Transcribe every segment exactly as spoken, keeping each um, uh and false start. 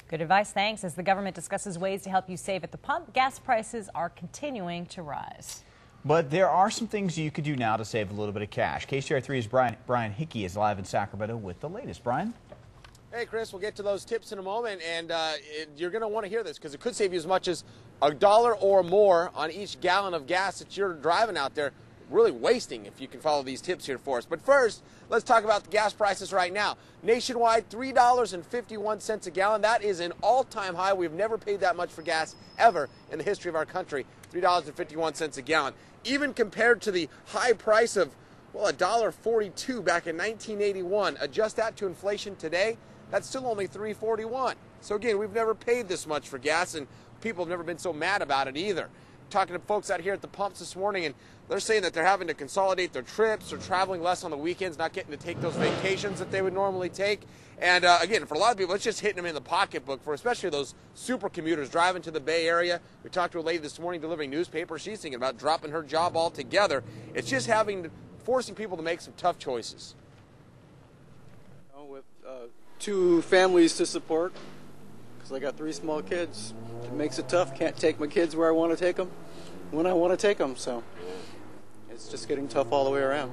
Good advice, thanks. As the government discusses ways to help you save at the pump, gas prices are continuing to rise. But there are some things you could do now to save a little bit of cash. K C R A three's Brian, Brian Hickey is live in Sacramento with the latest. Brian? Hey, Chris, we'll get to those tips in a moment, and uh, it, you're going to want to hear this because it could save you as much as a dollar or more on each gallon of gas that you're driving out there, really wasting if you can follow these tips here for us. But first, let's talk about the gas prices right now. Nationwide, three dollars and fifty-one cents a gallon. That is an all-time high. We've never paid that much for gas ever in the history of our country, three dollars and fifty-one cents a gallon. Even compared to the high price of, well, one dollar forty-two back in nineteen eighty-one. Adjust that to inflation today, that's still only three forty-one. So again, we've never paid this much for gas, and people have never been so mad about it either. Talking to folks out here at the pumps this morning, and they're saying that they're having to consolidate their trips or traveling less on the weekends, not getting to take those vacations that they would normally take. And uh, again, for a lot of people, it's just hitting them in the pocketbook, for especially those super commuters driving to the Bay Area. We talked to a lady this morning delivering newspapers. She's thinking about dropping her job altogether. It's just having, forcing people to make some tough choices. You know, with uh, two families to support, because I got three small kids, it makes it tough. Can't take my kids where I want to take them when I want to take them, so it's just getting tough all the way around.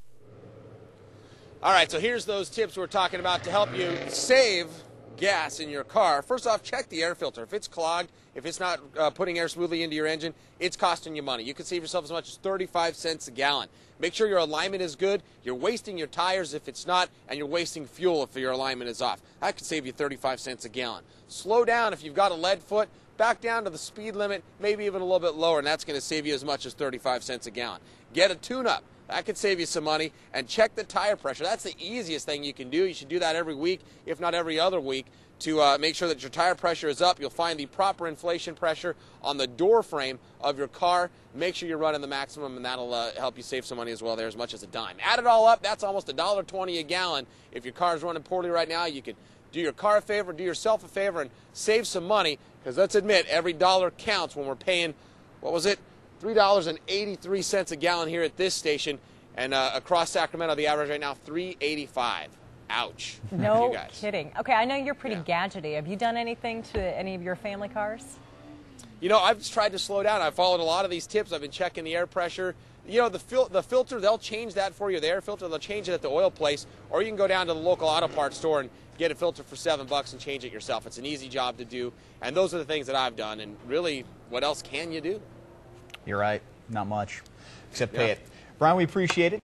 All right, so here's those tips we're talking about to help you save gas in your car. First off, check the air filter. If it's clogged, if it's not uh, putting air smoothly into your engine, it's costing you money. You can save yourself as much as thirty-five cents a gallon. Make sure your alignment is good. You're wasting your tires if it's not, and you're wasting fuel if your alignment is off. That could save you thirty-five cents a gallon. Slow down if you've got a lead foot. Back down to the speed limit, maybe even a little bit lower, and that's going to save you as much as thirty-five cents a gallon. Get a tune-up. That could save you some money. And check the tire pressure. That's the easiest thing you can do. You should do that every week, if not every other week, to uh, make sure that your tire pressure is up. You'll find the proper inflation pressure on the door frame of your car. Make sure you're running the maximum, and that'll uh, help you save some money as well there, as much as a dime. Add it all up, that's almost one dollar twenty a gallon. If your car is running poorly right now, you could do your car a favor, do yourself a favor, and save some money, because let's admit, every dollar counts when we're paying, what was it, three dollars and eighty-three cents a gallon here at this station, and uh, across Sacramento, the average right now, three eighty-five. Ouch. No kidding. Okay, I know you're pretty Yeah. gadgety. Have you done anything to any of your family cars? You know, I've just tried to slow down. I've followed a lot of these tips. I've been checking the air pressure. You know, the, fil the filter, they'll change that for you. The air filter, they'll change it at the oil place, or you can go down to the local auto parts store and get a filter for seven bucks and change it yourself. It's an easy job to do, and those are the things that I've done. And really, what else can you do? You're right. Not much, except pay Yeah. it. Brian, we appreciate it.